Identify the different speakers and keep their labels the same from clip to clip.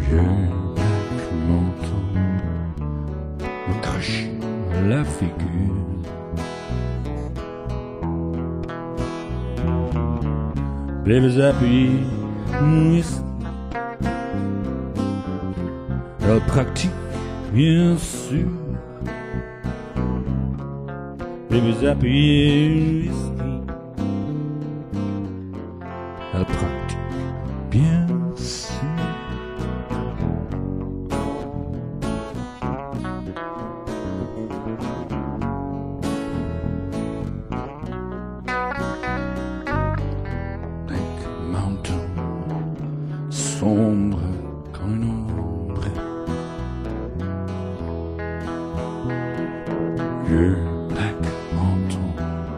Speaker 1: Vieux Black Mountain me crache la figure. Les appuis, elle pratique bien sûr. Les appuis, elle pratique bien sûr. Sombre comme une ombre. Vieux Black Mountain,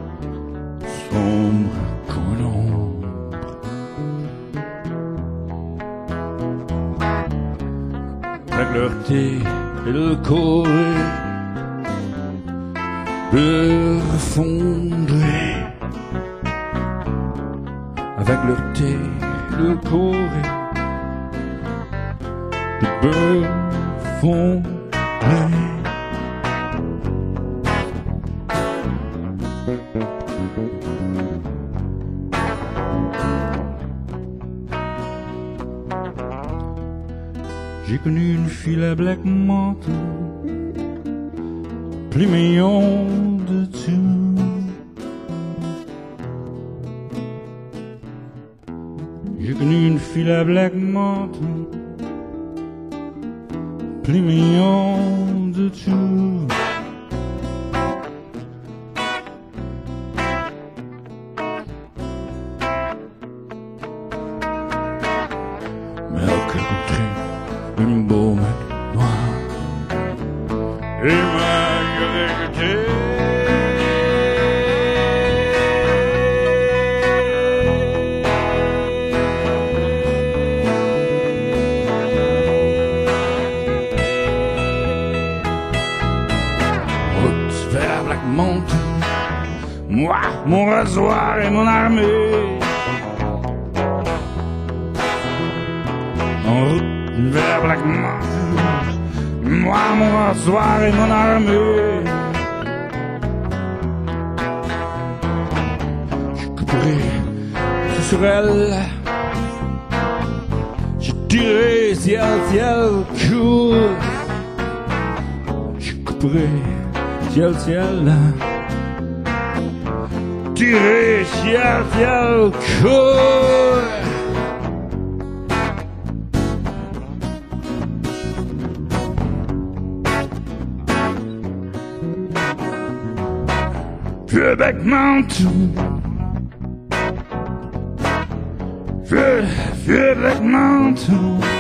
Speaker 1: sombre comme une ombre. La clarté et le corps refondré. Avec leur thé, le corps de fond. J'ai connu une fille à Black Mountain, plus mignon de tout. J'ai connu une fille à Black Mountain, plus mignon de tout. Mais elle rencontrait une beau mec noir et m'a rejeté. Vers Black Mountain, moi, mon rasoir et mon armée. En route vers Black Mountain, moi, mon rasoir et mon armée. Je couperai sur elle, je tirerai ciel, ciel, court. Je couperai ciel, ciel, tiré, ciel, ciel, court. Vieux Black Mountain, vieux Black Mountain.